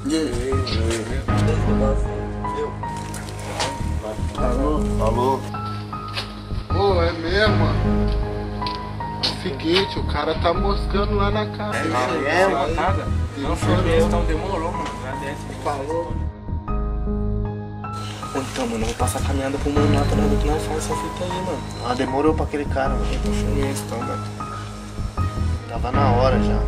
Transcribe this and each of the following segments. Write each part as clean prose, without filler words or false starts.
Alô? Ô, é mesmo, mano. É o seguinte, o cara tá moscando lá na casa. Mano? Não, firmeza, então demorou, mano. Agradece. Falou. Ou então, mano, eu vou passar a caminhada pro mano lá pra nós ver que nós faz essa fita aí, mano. Ah, demorou pra aquele cara, mano. Então, firmeza, então, mano. Tava na hora já.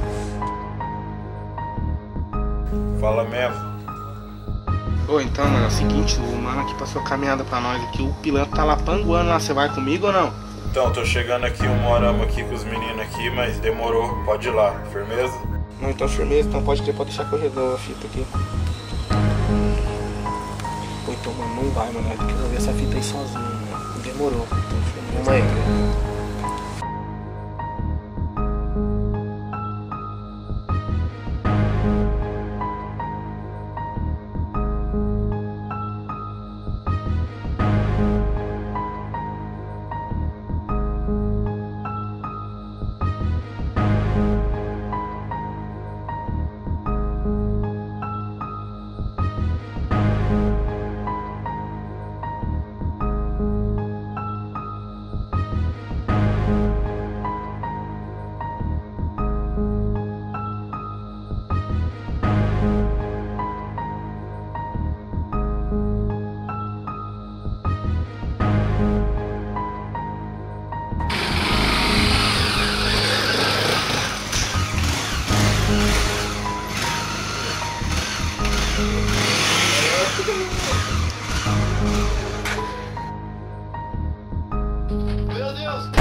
Fala mesmo. Ô, então, mano, é o seguinte, o mano aqui passou a caminhada pra nós aqui, o pilantra tá lá panguando lá, você vai comigo ou não? Então, tô chegando aqui, moramos aqui com os meninos aqui, mas demorou. Pode ir lá, firmeza? Não, então firmeza, então pode deixar corredor a fita aqui. Ou então, mano, não vai, mano, tem que resolver essa fita aí sozinho, mano. Demorou. Então, firmeza. Vamos aí. Meu Deus!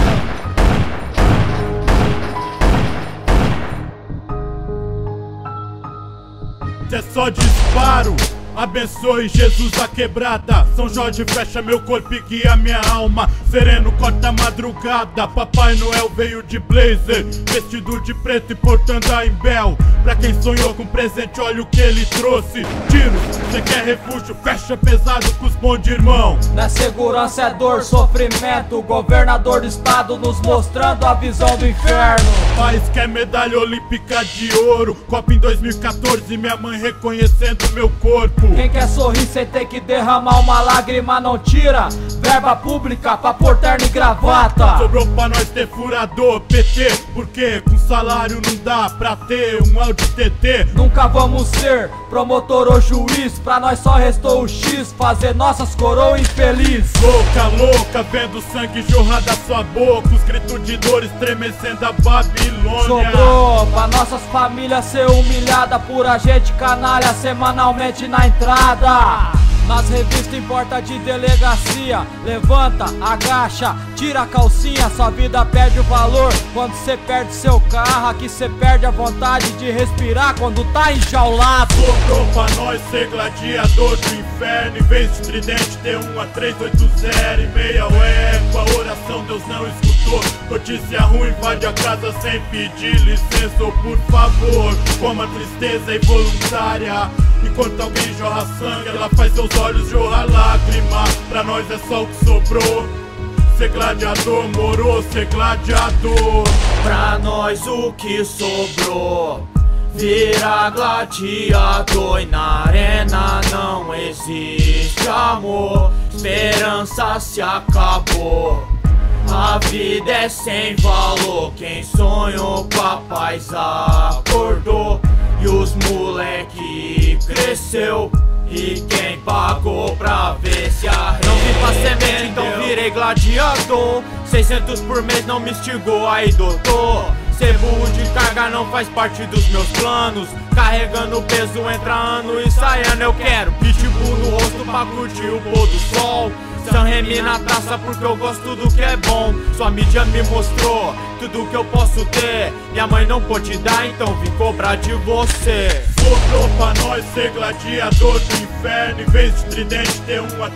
É só disparo. Abençoe Jesus a quebrada. São Jorge fecha meu corpo e guia minha alma. Sereno corta a madrugada. Papai Noel veio de blazer, vestido de preto e portando a Imbel. Pra quem sonhou com presente, olha o que ele trouxe. Tiros, cê quer refúgio, fecha pesado com os bons de irmão. Na segurança é dor, sofrimento. Governador do estado nos mostrando a visão do inferno. País quer medalha olímpica de ouro. Copa em 2014, minha mãe reconhecendo meu corpo. Quem quer sorrir sem ter que derramar uma lágrima não tira. Verba pública pra pôr terno e gravata. Sobrou pra nós ter furador, PT. Porque com salário não dá pra ter um Audi TT. Nunca vamos ser promotor ou juiz. Pra nós só restou o X, fazer nossas coroas infeliz. Louca, louca, vendo sangue jorrar da sua boca. Os gritos de dor estremecendo a Babilônia. Sobrou pra nossas famílias ser humilhada por agente canalha semanalmente na entrada. Nas revistas em porta de delegacia, levanta, agacha, tira a calcinha, sua vida perde o valor quando cê perde seu carro. Aqui cê perde a vontade de respirar quando tá enjaulado. Sobrou pra nós ser gladiador do inferno. Em vez de tridente ter uma 380 e meia eco. A oração Deus não escutou. Notícia ruim invade a casa sem pedir licença ou por favor. Como a tristeza é involuntária. Enquanto alguém jorra sangue, ela faz seus olhos jorrar lágrima. Pra nós é só o que sobrou. Ser gladiador, moro, ser gladiador. Pra nós o que sobrou vira gladiador. E na arena não existe amor. Esperança se acabou. A vida é sem valor. Quem sonhou com a paz acordou. E os moleque cresceu. E quem pagou pra ver se arrependeu. Não vim pra semente, então virei gladiador. 600 por mês não me instigou, aí doutor. Ser burro de carga não faz parte dos meus planos. Carregando peso entra ano e sai ano. Eu quero pitbull no rosto pra curtir o pôr do sol. San Remi na taça porque eu gosto do que é bom. Sua mídia me mostrou tudo que eu posso ter. Minha mãe não pôde dar, então vim cobrar de você. Sobrou pra nós ser gladiador do inferno. Em vez de tridente ter uma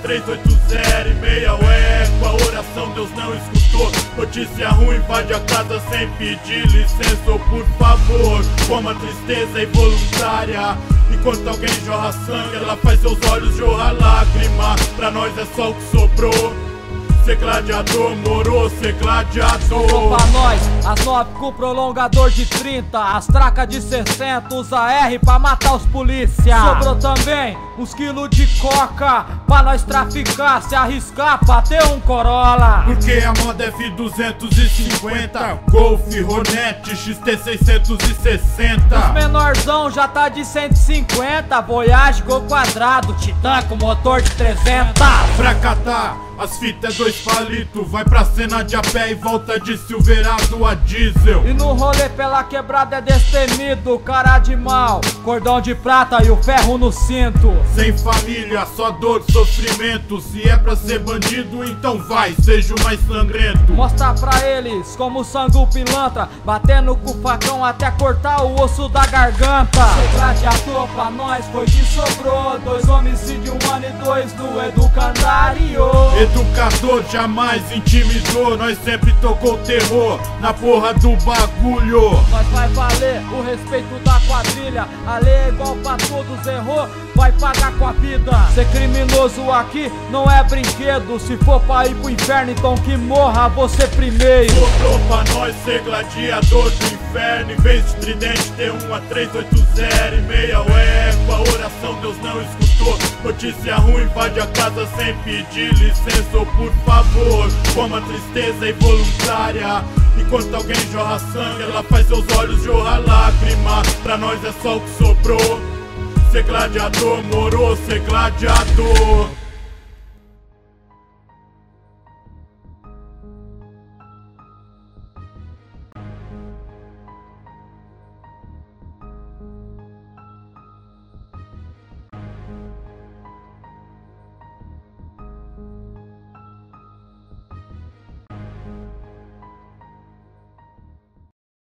380 e meia eco. A oração Deus não escutou. Notícia ruim invade a casa sem pedir licença ou por favor. Como a tristeza é involuntária. Enquanto alguém jorra sangue, ela faz seus olhos jorrar lágrima. Pra nós é só o que sobrou. ser gladiador, moro, ser gladiador. Sobrou pra nós, as 9 com prolongador de 30, as tracas de 60, usa R pra matar os polícia. Sobrou também uns quilos de coca, pra nós traficar, se arriscar pra ter um Corolla. Porque a moda é V250, Golf, Hornet, XT660. Os menorzão já tá de 150, Voyage, Gol quadrado, Titan com motor de 300. Pra catar, as fitas é 2 palitos, vai pra cena de a pé e volta de Silverado a diesel. E no rolê pela quebrada é destemido, cara de mal, cordão de prata e o ferro no cinto. Sem família, só dor, sofrimento. Se é pra ser bandido, então vai, seja o mais sangrento. Mostra pra eles como sangue o pilantra, batendo com o facão até cortar o osso da garganta. Ser gladiador pra nós foi que sobrou, 2 homicídios, 1 ano e 2 no educandário. Educador jamais intimidou, nós sempre tocou terror na porra do bagulho. Nós vai valer o respeito da quadrilha, a lei é igual pra todos, errou, vai pagar com a vida. Ser criminoso aqui não é brinquedo, se for pra ir pro inferno então que morra você primeiro. Sobrou pra nós ser gladiador do inferno, em vez de tridente ter uma 380 e meia eco, a oração Deus não escutou. Notícia ruim invade a casa sem pedir licença ou por favor, como a tristeza é involuntária. Enquanto alguém jorra sangue, ela faz seus olhos jorrar lágrima. Pra nós é só o que sobrou, ser gladiador, moro, ser gladiador.